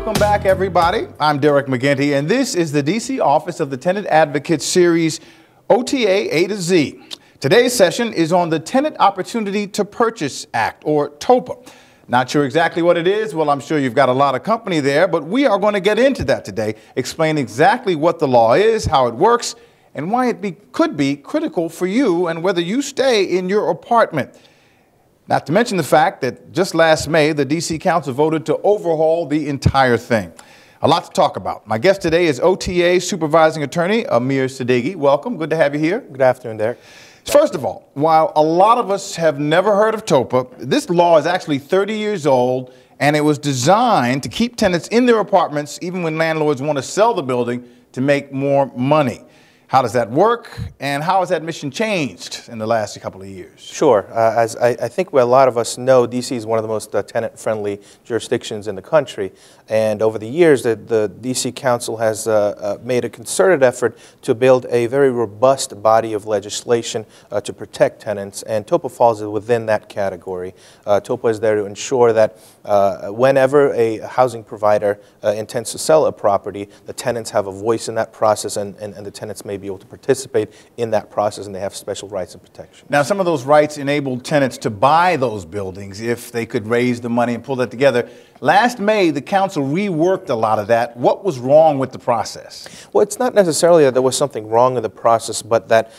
Welcome back, everybody. I'm Derek McGinty, and this is the D.C. Office of the Tenant Advocate Series, OTA A to Z. Today's session is on the Tenant Opportunity to Purchase Act, or TOPA. Not sure exactly what it is. Well, I'm sure you've got a lot of company there, but we are going to get into that today, explain exactly what the law is, how it works, and why it could be critical for you and whether you stay in your apartment. Not to mention the fact that just last May, the D.C. Council voted to overhaul the entire thing. A lot to talk about. My guest today is OTA Supervising Attorney Amir Sadeghi. Welcome. Good to have you here. Good afternoon, Derek. First of all, while a lot of us have never heard of TOPA, this law is actually 30 years old, and it was designed to keep tenants in their apartments even when landlords want to sell the building to make more money. How does that work, and how has that mission changed in the last couple of years? Sure. As I think a lot of us know, D.C. is one of the most tenant-friendly jurisdictions in the country. And over the years, the D.C. Council has made a concerted effort to build a very robust body of legislation to protect tenants, and TOPA falls within that category. TOPA is there to ensure that whenever a housing provider intends to sell a property, the tenants have a voice in that process, and the tenants may be able to participate in that process, and they have special rights and protections. Now, some of those rights enable tenants to buy those buildings if they could raise the money and pull that together. Last May, the council reworked a lot of that. What was wrong with the process? Well, it's not necessarily that there was something wrong in the process, but that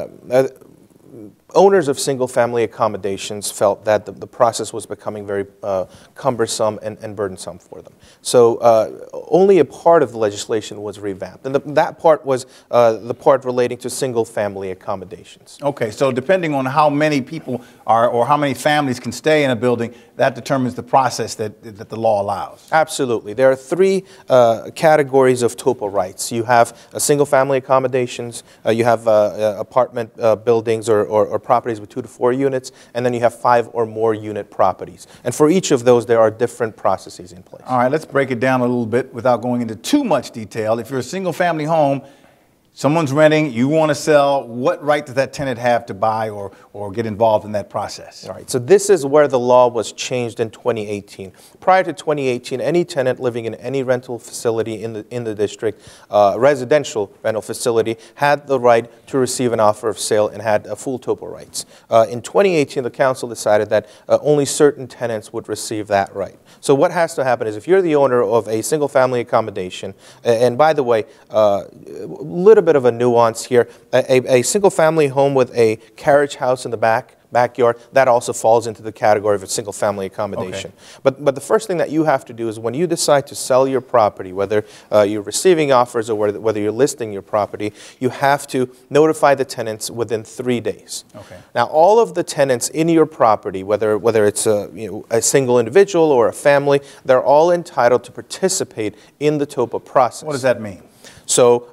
owners of single-family accommodations felt that the process was becoming very cumbersome and burdensome for them. So only a part of the legislation was revamped, and that part was the part relating to single-family accommodations. Okay, so depending on how many people are or how many families can stay in a building, that determines the process that the law allows. Absolutely. There are three categories of TOPA rights. You have single-family accommodations, you have apartment buildings or properties with 2 to 4 units, and then you have 5 or more unit properties. And for each of those, there are different processes in place. All right, let's break it down a little bit without going into too much detail. If you're a single-family home, someone's renting, you want to sell, what right does that tenant have to buy or get involved in that process? All right, so this is where the law was changed in 2018. Prior to 2018, any tenant living in any rental facility in the district, residential rental facility, had the right to receive an offer of sale and had full TOPA rights. In 2018, the council decided that only certain tenants would receive that right. So what has to happen is if you're the owner of a single-family accommodation, and by the way, little bit of a nuance here. A single-family home with a carriage house in the backyard, that also falls into the category of a single-family accommodation. Okay. But the first thing that you have to do is when you decide to sell your property, whether you're receiving offers or whether you're listing your property, you have to notify the tenants within 3 days. Okay. Now, all of the tenants in your property, whether it's a single individual or a family, they're all entitled to participate in the TOPA process. What does that mean? So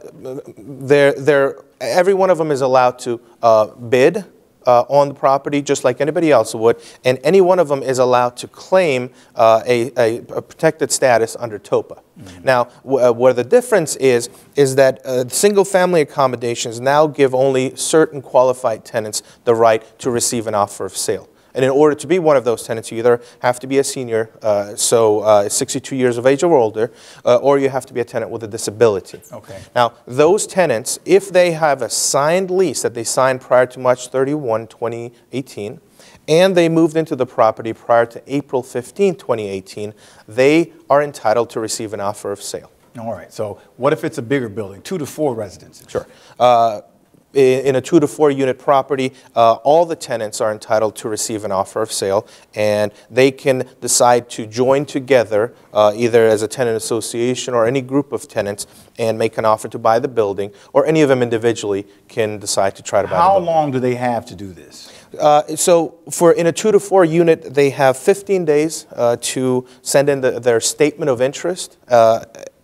every one of them is allowed to bid on the property just like anybody else would, and any one of them is allowed to claim a protected status under TOPA. Mm-hmm. Now, where the difference is that single-family accommodations now give only certain qualified tenants the right to receive an offer of sale. And in order to be one of those tenants, you either have to be a senior, 62 years of age or older, or you have to be a tenant with a disability. Okay. Now, those tenants, if they have a signed lease that they signed prior to March 31, 2018, and they moved into the property prior to April 15, 2018, they are entitled to receive an offer of sale. All right. So what if it's a bigger building, 2 to 4 residences? Sure. In a 2 to 4 unit property, all the tenants are entitled to receive an offer of sale, and they can decide to join together either as a tenant association or any group of tenants and make an offer to buy the building, or any of them individually can decide to try to buy the building. How long do they have to do this? So in a 2 to 4 unit, they have 15 days to send in their statement of interest.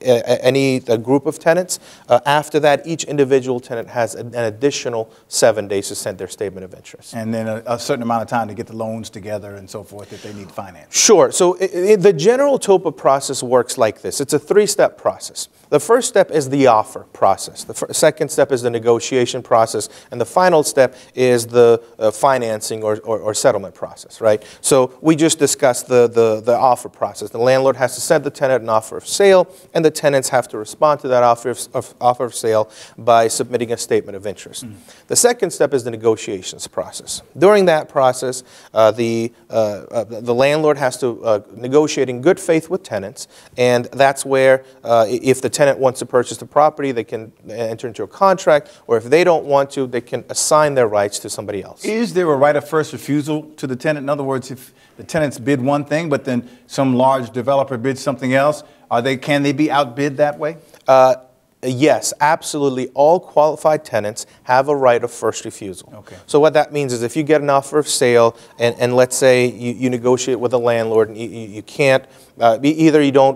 a group of tenants. After that, each individual tenant has an additional 7 days to send their statement of interest. And then a certain amount of time to get the loans together and so forth if they need finance. Sure. So the general TOPA process works like this. It's a 3-step process. The first step is the offer process. The second step is the negotiation process. And the final step is the financing or settlement process, right? So we just discussed the offer process. The landlord has to send the tenant an offer of sale, and the tenants have to respond to that offer of sale by submitting a statement of interest. The second step is the negotiations process. During that process, the landlord has to negotiate in good faith with tenants, and that's where if the tenant wants to purchase the property, they can enter into a contract, or if they don't want to, they can assign their rights to somebody else. Is there a right of first refusal to the tenant? In other words, if the tenants bid one thing, but then some large developer bids something else, can they be outbid that way? Yes, absolutely. All qualified tenants have a right of first refusal. Okay. So what that means is if you get an offer of sale and let's say you negotiate with a landlord and you can't, either you don't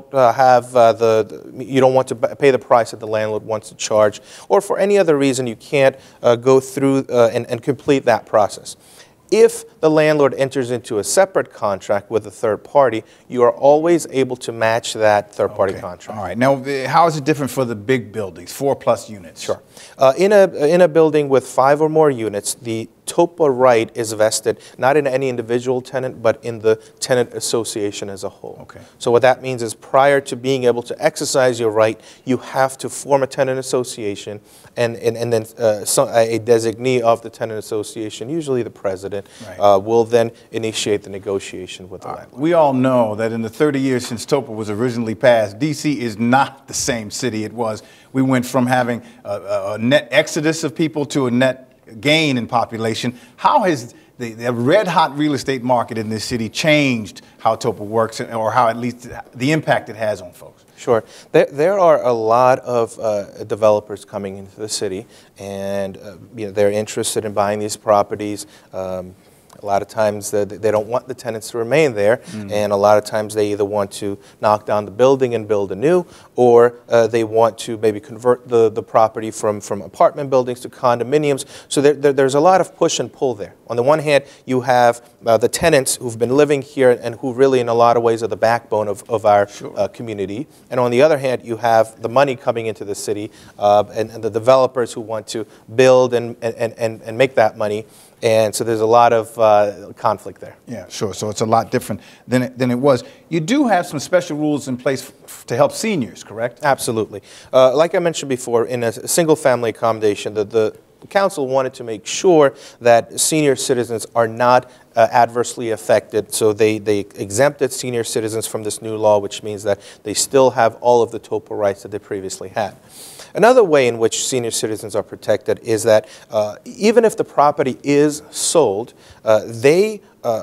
you don't want to pay the price that the landlord wants to charge, or for any other reason you can't go through and complete that process. If the landlord enters into a separate contract with a third party, you are always able to match that third-party contract. All right. Now, how is it different for the big buildings, 4+ units? Sure. In a building with 5 or more units, the TOPA right is vested not in any individual tenant, but in the tenant association as a whole. Okay. So what that means is prior to being able to exercise your right, you have to form a tenant association, and then a designee of the tenant association, usually the president, right, will then initiate the negotiation with the landlord. We all know that in the 30 years since TOPA was originally passed, D.C. is not the same city it was. We went from having a net exodus of people to a net gain in population. How has the red-hot real estate market in this city changed how TOPA works, or how at least the impact it has on folks? Sure. There are a lot of developers coming into the city, and they're interested in buying these properties. A lot of times they don't want the tenants to remain there, and a lot of times they either want to knock down the building and build anew, or they want to maybe convert the property from apartment buildings to condominiums. So there's a lot of push and pull there. On the one hand, you have the tenants who've been living here and who really in a lot of ways are the backbone of our community. And on the other hand, you have the money coming into the city and the developers who want to build and make that money. And so there's a lot of conflict there. Yeah, sure. So it's a lot different than it was. You do have some special rules in place to help seniors, correct? Absolutely. Like I mentioned before, in a single-family accommodation, the council wanted to make sure that senior citizens are not adversely affected. So they exempted senior citizens from this new law, which means that they still have all of the TOPA rights that they previously had. Another way in which senior citizens are protected is that even if the property is sold, a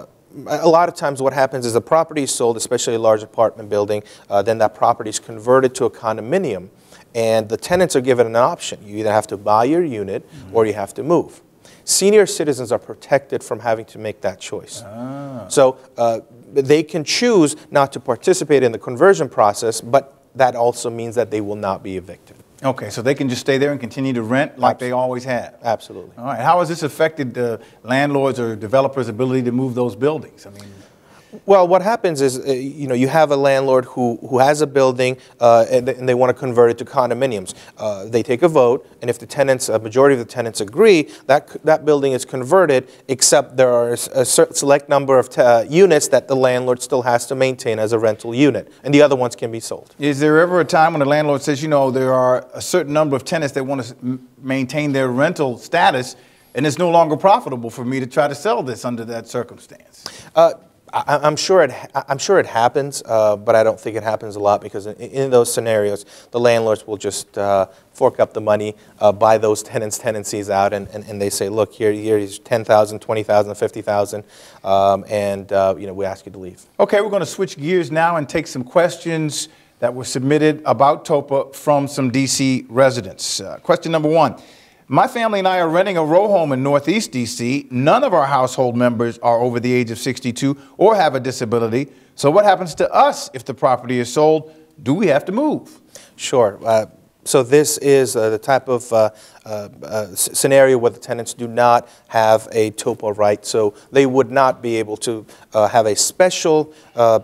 lot of times what happens is the property is sold, especially a large apartment building, then that property is converted to a condominium, and the tenants are given an option. You either have to buy your unit or you have to move. Senior citizens are protected from having to make that choice. So they can choose not to participate in the conversion process, but that also means that they will not be evicted. Okay, so they can just stay there and continue to rent like they always have? Absolutely. All right. How has this affected landlords or developers' ability to move those buildings? I mean, well, what happens is, you have a landlord who has a building and they want to convert it to condominiums. They take a vote, and if a majority of the tenants agree, that building is converted, except there are a select number of units that the landlord still has to maintain as a rental unit, and the other ones can be sold. Is there ever a time when the landlord says, there are a certain number of tenants that want to maintain their rental status, and it's no longer profitable for me to try to sell this under that circumstance? I'm sure it happens, but I don't think it happens a lot, because in those scenarios, the landlords will just fork up the money, buy those tenancies out, and they say, look, here's 10,000, 20,000, 50,000, and we ask you to leave. Okay, we're going to switch gears now and take some questions that were submitted about TOPA from some D.C. residents. Question number 1. My family and I are renting a row home in Northeast D.C. None of our household members are over the age of 62 or have a disability. So what happens to us if the property is sold? do we have to move? Sure. So this is the type of scenario where the tenants do not have a topo right, so they would not be able to have a special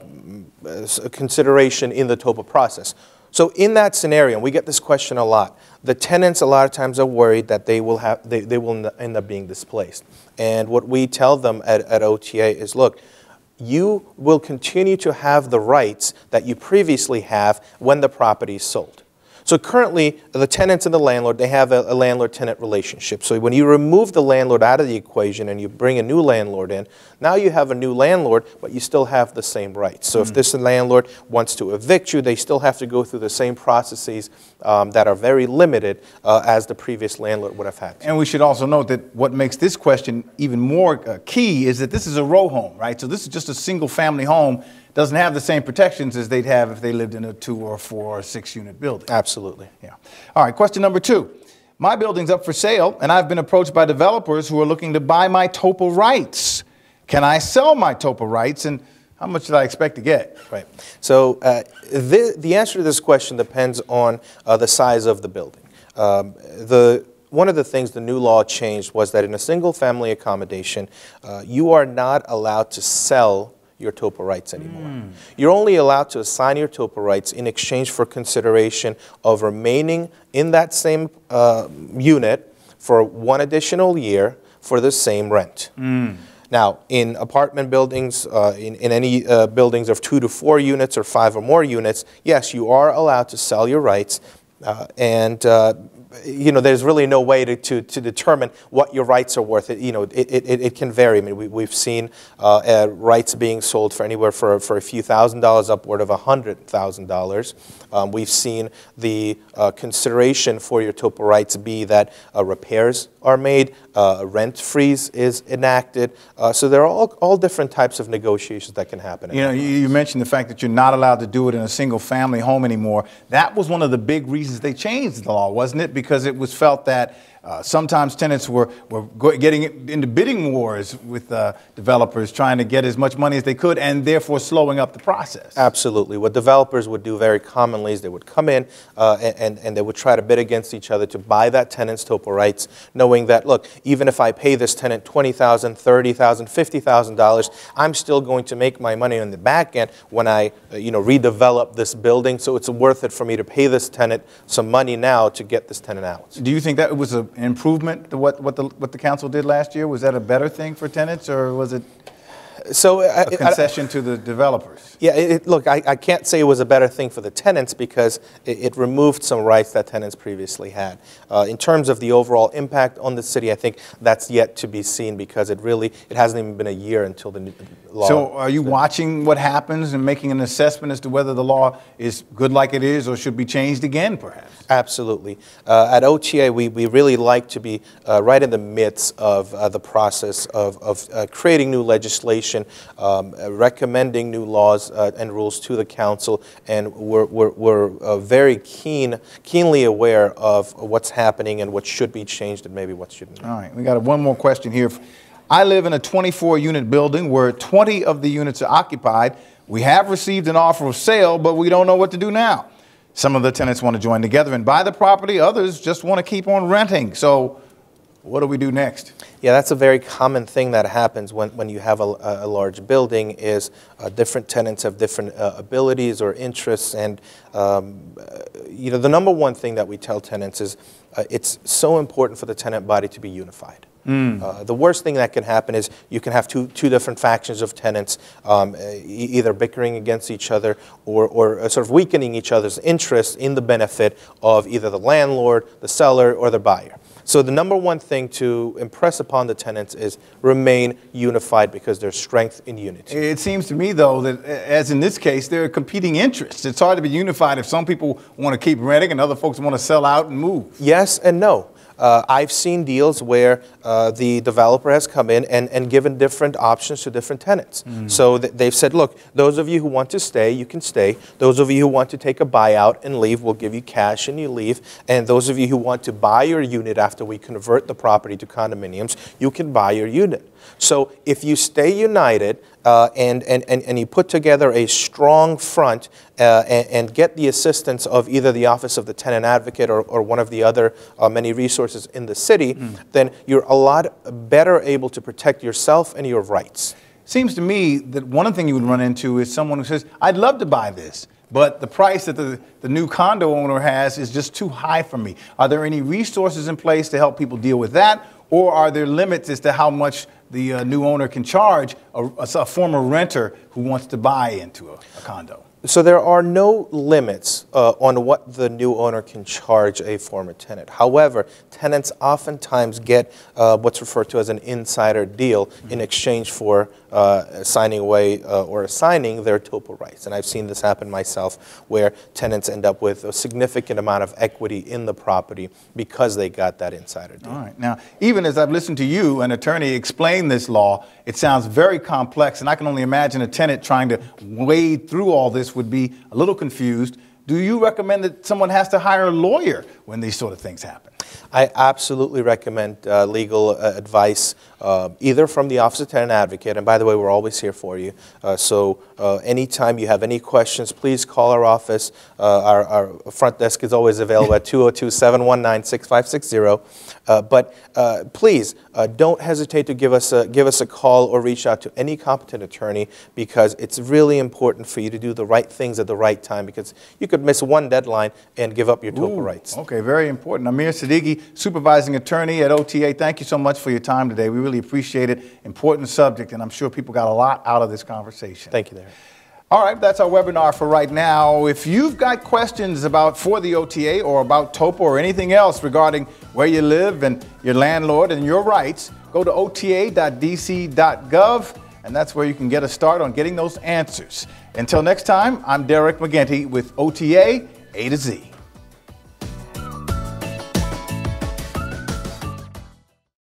consideration in the topo process. So in that scenario, and we get this question a lot, the tenants a lot of times are worried that they will end up being displaced. And what we tell them at OTA is, look, you will continue to have the rights that you previously have when the property is sold. So currently, the tenants and the landlord, they have a landlord-tenant relationship. So when you remove the landlord out of the equation and you bring a new landlord in, now you have a new landlord, but you still have the same rights. So if this landlord wants to evict you, they still have to go through the same processes that are very limited as the previous landlord would have had to. And we should also note that what makes this question even more key is that this is a row home, right? So this is just a single-family home. Doesn't have the same protections as they'd have if they lived in a 2 or 4 or 6 unit building. Absolutely. Yeah. All right, question number 2. My building's up for sale, and I've been approached by developers who are looking to buy my topo rights. Can I sell my topo rights, and how much did I expect to get? Right. So the answer to this question depends on the size of the building. One of the things the new law changed was that in a single-family accommodation, you are not allowed to sell your topo rights anymore. You're only allowed to assign your topo rights in exchange for consideration of remaining in that same unit for 1 additional year for the same rent. Now, in apartment buildings, in any buildings of 2 to 4 units or 5 or more units, yes, you are allowed to sell your rights, and you know, there's really no way to determine what your rights are worth. It can vary. I mean, we've seen rights being sold for anywhere for a few $1,000s upward of $100,000. We've seen the consideration for your topo rights be that repairs are made, rent freeze is enacted. So there are all different types of negotiations that can happen. You know, you mentioned the fact that you're not allowed to do it in a single family home anymore. That was one of the big reasons they changed the law, wasn't it? Because it was felt that sometimes tenants were getting into bidding wars with developers, trying to get as much money as they could, and therefore slowing up the process. Absolutely. What developers would do very commonly is they would come in and they would try to bid against each other to buy that tenant's topo rights, knowing that, look, even if I pay this tenant $20,000, $30,000, $50,000, I'm still going to make my money on the back end when I redevelop this building, so it's worth it for me to pay this tenant some money now to get this tenant out. Do you think that was an improvement to what the council did last year? Was that a better thing for tenants, or was it a concession to the developers? Yeah, look, I can't say it was a better thing for the tenants because it removed some rights that tenants previously had. In terms of the overall impact on the city, I think that's yet to be seen because it hasn't even been a year until the new law. So are you watching what happens and making an assessment as to whether the law is good like it is or should be changed again, perhaps? Absolutely. At OTA, we really like to be right in the midst of the process of creating new legislation, recommending new laws and rules to the council, and we're very keenly aware of what's happening and what should be changed and maybe what shouldn't. All right, we got one more question here. I live in a 24-unit building where 20 of the units are occupied. We have received an offer of sale, but we don't know what to do now. Some of the tenants want to join together and buy the property. Others just want to keep on renting. So what do we do next? Yeah, that's a very common thing that happens when you have a large building is different tenants have different abilities or interests. And, the number one thing that we tell tenants is it's so important for the tenant body to be unified. The worst thing that can happen is you can have two different factions of tenants either bickering against each other or sort of weakening each other's interests in the benefit of either the landlord, the seller, or the buyer. So the number one thing to impress upon the tenants is remain unified because there's strength in unity. It seems to me, though, that as in this case, there are competing interests. It's hard to be unified if some people want to keep renting and other folks want to sell out and move. Yes and no. I've seen deals where the developer has come in and given different options to different tenants. So they've said, look, those of you who want to stay, you can stay. Those of you who want to take a buyout and leave, we'll give you cash and you leave. And those of you who want to buy your unit after we convert the property to condominiums, you can buy your unit. So if you stay united, and you put together a strong front and get the assistance of either the Office of the Tenant Advocate or one of the other many resources in the city, then you're a lot better able to protect yourself and your rights. Seems to me that one thing you would run into is someone who says, I'd love to buy this, but the price that the new condo owner has is just too high for me. Are there any resources in place to help people deal with that? Or are there limits as to how much the new owner can charge a former renter who wants to buy into a condo? So there are no limits on what the new owner can charge a former tenant. However, tenants oftentimes get what's referred to as an insider deal in exchange for signing away or assigning their topo rights. And I've seen this happen myself, where tenants end up with a significant amount of equity in the property because they got that insider deal. All right. Now, even as I've listened to you, an attorney, explain this law, it sounds very complex, and I can only imagine a tenant trying to wade through all this would be a little confused. Do you recommend that someone has to hire a lawyer when these sort of things happen? I absolutely recommend legal advice, either from the Office of Tenant Advocate, and by the way, we're always here for you. So anytime you have any questions, please call our office. Our front desk is always available at 202-719-6560. But please don't hesitate to give us a call or reach out to any competent attorney, because it's really important for you to do the right things at the right time, because you could miss one deadline and give up your topo rights. Okay, very important. Amir Siddiqui, supervising attorney at OTA, thank you so much for your time today. We really appreciate it. Important subject, and I'm sure people got a lot out of this conversation. Thank you, Derek. All right, that's our webinar for right now. If you've got questions for the OTA or about topo or anything else regarding where you live and your landlord and your rights, go to ota.dc.gov, and that's where you can get a start on getting those answers. Until next time, I'm Derek McGinty with OTA A to Z.